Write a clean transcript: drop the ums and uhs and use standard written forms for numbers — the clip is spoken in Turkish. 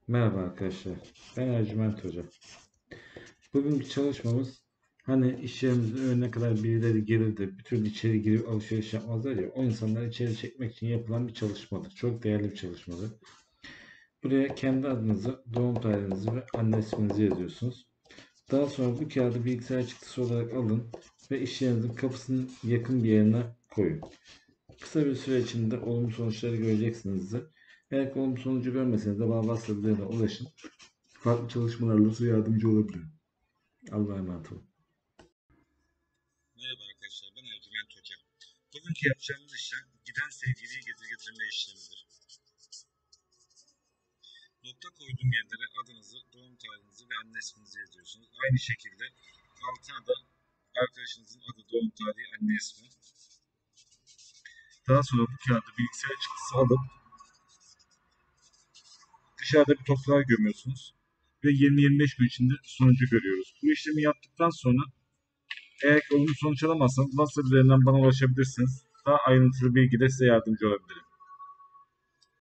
Merhaba arkadaşlar. Ben Ercüment Hoca. Bugünkü çalışmamız hani iş yerimizin önüne kadar birileri gelir de bir türlü içeri girip alışveriş yapmazlar ya, o insanları içeri çekmek için yapılan bir çalışmadır. Çok değerli bir çalışmadır. Buraya kendi adınızı, doğum tarihinizi ve anne isminizi yazıyorsunuz. Daha sonra bu kağıdı bilgisayar çıktısı olarak alın ve iş yerinizin kapısının yakın bir yerine koyun. Kısa bir süre içinde olumlu sonuçları göreceksinizdir. Eğer olumlu sonucu görmeseniz de bana WhatsApp üzerinden ulaşın. Farklı çalışmalarla size yardımcı olabilirim. Allah'a emanet olun. Merhaba arkadaşlar, ben Ercüment Hoca. Bugünkü yapacağımız işlem giden sevgiliyi geri getirme işlemidir. Nokta koyduğum yerlere adınızı, doğum tarihinizi ve anne isminizi yazıyorsunuz. Aynı şekilde altına da arkadaşınızın adı, doğum tarihi, anne ismi. Daha sonra bu kağıdı bilgisayar çıktısı alıp dışarıda bir toprağa gömüyorsunuz ve 20-25 gün içinde sonucu görüyoruz. Bu işlemi yaptıktan sonra eğer olumlu sonuç alamazsanız WhatsApp üzerinden bana ulaşabilirsiniz. Daha ayrıntılı bilgide size yardımcı olabilirim.